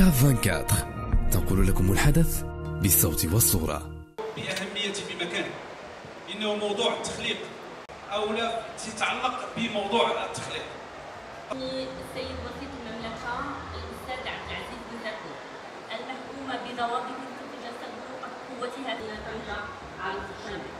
كاف 24 تنقل لكم الحدث بالصوت والصورة بأهمية بمكانه، إنه موضوع التخليق أو لا تتعلق بموضوع التخليق. السيد وزير المملكة الأستاذ عبد العزيز بن زركو المحكومة بضوابط تتجسد قوتها في طنجة عام الشامل،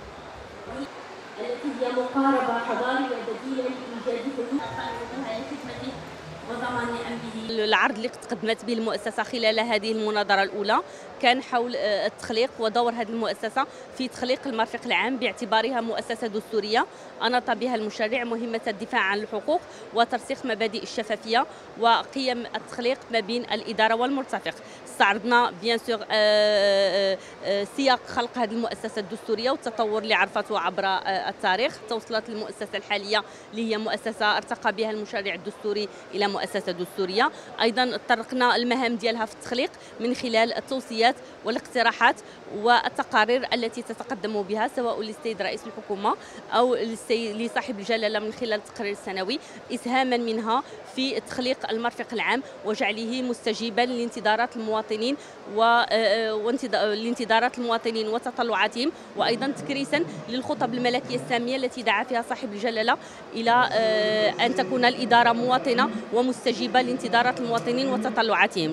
التي هي مقاربة حضارية بديلة لإيجاد حلول خدمته وضمان أمنه. العرض اللي قدمت به المؤسسة خلال هذه المناظرة الأولى كان حول التخليق ودور هذه المؤسسة في تخليق المرفق العام باعتبارها مؤسسة دستورية أناط بها المشرع مهمة الدفاع عن الحقوق وترسيخ مبادئ الشفافية وقيم التخليق ما بين الإدارة والمرتفق. استعرضنا بيان سور سياق خلق هذه المؤسسة الدستورية والتطور اللي عرفته عبر التاريخ. توصلت المؤسسة الحالية اللي هي مؤسسة ارتقى بها المشرع الدستوري إلى مؤسسة دستورية. أيضا طرقنا المهام ديالها في التخليق من خلال التوصيات والاقتراحات والتقارير التي تتقدم بها سواء للسيد رئيس الحكومة أو لصاحب الجلالة من خلال التقرير السنوي، إسهاما منها في تخليق المرفق العام وجعله مستجيبا لانتظارات المواطنين لانتظارات المواطنين وتطلعاتهم، وأيضا تكريسا للخطب الملكية السامية التي دعا فيها صاحب الجلالة إلى أن تكون الإدارة مواطنة ومستجيبة لانتظارات المواطنين وتطلعاتهم.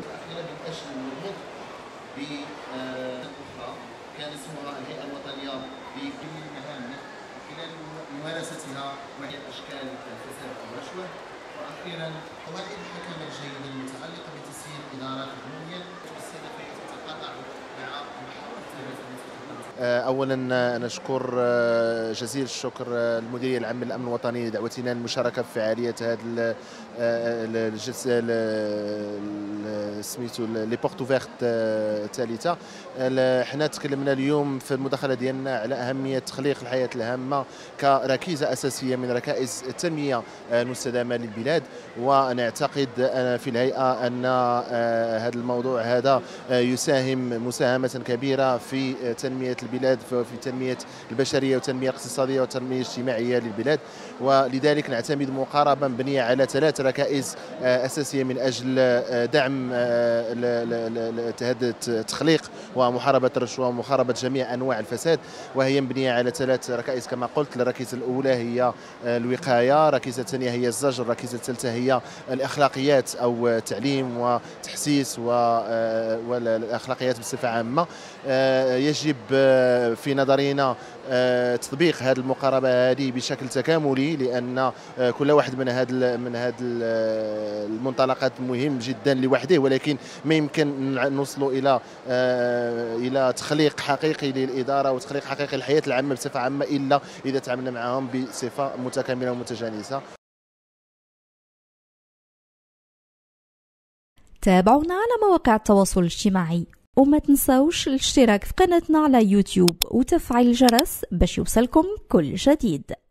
كان اسمها الهيئة الوطنية بكل المهام خلال ممارستها مع أشكال الفساد والرشوة، وأخيرا قواعد الحكم الجيدة المتعلقة بتسيير الإدارات العمومية والسلفية تتقاطع مع محاور التنمية. اولا نشكر جزيل الشكر المديريه العامه للامن الوطني لدعوتنا للمشاركه في فعاليه هذا الجلسه سميتو لي بورت اوفيرت الثالثه. حنا تكلمنا اليوم في المداخله ديالنا على اهميه تخليق الحياه الهامه كركيزه اساسيه من ركائز التنميه المستدامه للبلاد، ونعتقد في الهيئه ان هذا الموضوع هذا يساهم مساهمه كبيره في تنميه البلاد، في تنميه البشريه وتنميه اقتصاديه وتنميه اجتماعيه للبلاد، ولذلك نعتمد مقاربه مبنيه على 3 ركائز اساسيه من اجل دعم التخليق ومحاربه الرشوه ومحاربه جميع انواع الفساد، وهي مبنيه على 3 ركائز كما قلت. الركيزه الاولى هي الوقايه، الركيزه الثانيه هي الزجر، الركيزه الثالثه هي الاخلاقيات او التعليم وتحسيس والاخلاقيات بصفه عامه. يجب في نظرنا تطبيق هذه المقاربه هذه بشكل تكاملي، لان كل واحد من هذه المنطلقات مهم جدا لوحده، ولكن ما يمكن نوصلوا الى تخليق حقيقي للاداره وتخليق حقيقي للحياه العامه بصفه عامه الا اذا تعاملنا معهم بصفه متكامله ومتجانسه. تابعونا على مواقع التواصل الاجتماعي، وما تنساوش الاشتراك في قناتنا على يوتيوب وتفعيل الجرس باش يوصلكم كل جديد.